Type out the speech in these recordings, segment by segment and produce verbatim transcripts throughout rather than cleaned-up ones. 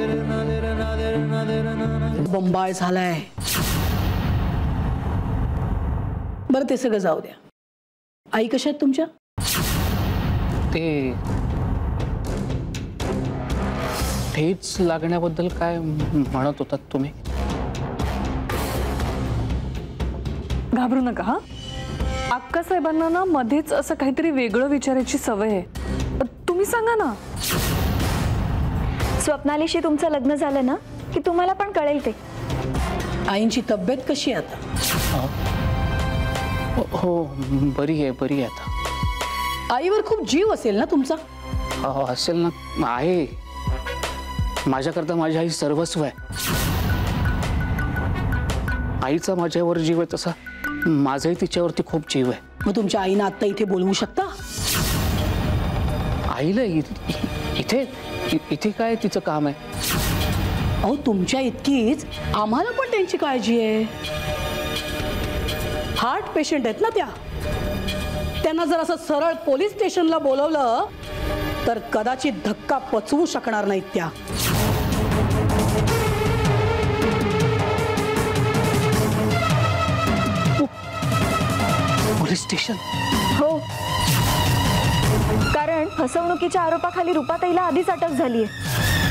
बंबाळ झालाय। बरं ते सगळं जाऊ द्या, आई कशा आहेत तुमच्या? ते ठेच लागण्याबद्दल काय म्हणत होतात तुम्ही? घाबरू नका हा। अक्का साहेबांना ना मध्येच असं काहीतरी वेगळं विचारायची सवय आहे। तुम्ही सांगा ना। स्वप्नालीशी तुमचं लग्न झालं ना की तुम्हाला पण कळेल ते। आईंची तब्येत कशी आहे आता? हो बरी आहे बरी आहे आता। आईवर खूप जीव असेल ना तुमचा? हो असेल ना, आहे। माझ्याकरता माझी आई सर्वस्व आहे। आईचा माझ्यावर जीव आहे तसा माझाही तिच्यावरती खूप जीव आहे। मग तुमच्या आईना आता इथे बोलवू शकता? आईला इथे इथे काय तिचं काम आहे? अहो तुमच्या इतकीच आम्हाला पण त्यांची काळजी आहे। हार्ट पेशंट आहेत ना त्या। त्यांना जर असं सरळ पोलीस स्टेशनला बोलवलं तर कदाचित धक्का पचवू शकणार नाहीत त्या। Police station? हो, कारण फसवणुकीच्या आरोपाखाली रूपाताईला आधीच अटक झाली आहे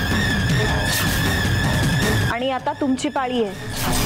आणि आता तुमची पाळी आहे।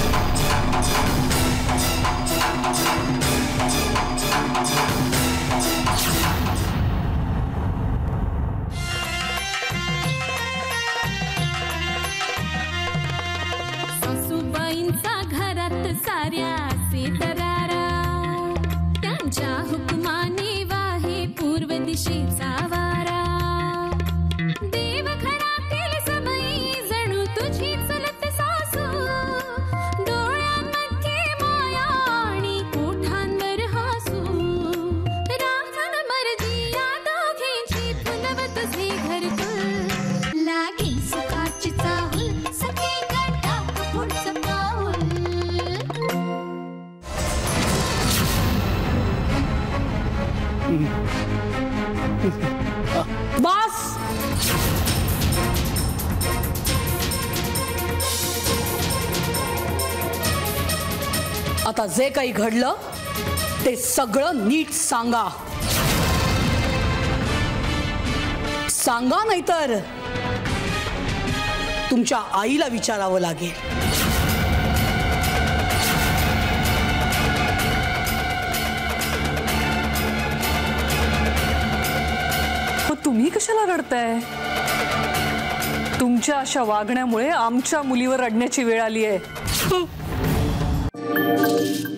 सासूबाईंचा घरात साऱ्याचे दरारा, त्यांच्या हुकुमाने वाहे पूर्व दिशेचा वारा। देव घरातील समयी जणू तुझी चलत सासू, डोळ्यांमध्ये माया आणि ओठांवर हसू। राखण मर्जी या दोघींची फुलव तुझे घरकुल, लागे सुखाची चाहूल सखी गटा पुढचं पाऊल। बस आता जे काही घडलं ते सगळं नीट सांगा। सांगा नाहीतर तुमच्या आईला विचारावं लागेल। तुम्ही कशाला रडताय? तुमच्या अशा वागण्यामुळे आमच्या मुलीवर रडण्याची वेळ आली आहे।